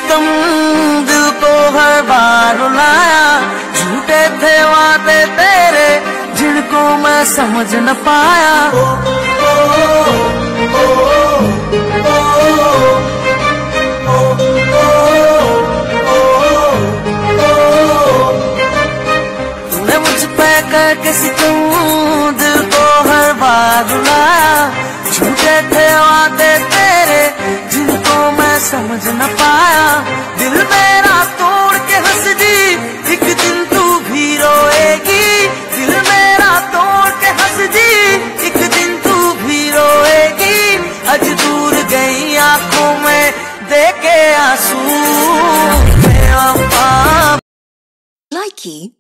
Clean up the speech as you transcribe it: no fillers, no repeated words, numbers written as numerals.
सितम दिल को हर बार रुलाया, झूठे थे वादे तेरे जिनको मैं समझ न पाया। तूने मुझ पे करके सितम दिल को हर बार रुलाया, झूठे थे वादे तेरे जिनको मैं समझ न पाया। दिल मेरा तोड़ के हंस दी, एक दिन तू भी रोएगी। दिल मेरा तोड़ के हंस दी, एक दिन तू भी रोएगी। आज दूर गई आंखों में देखे आंसू। Likey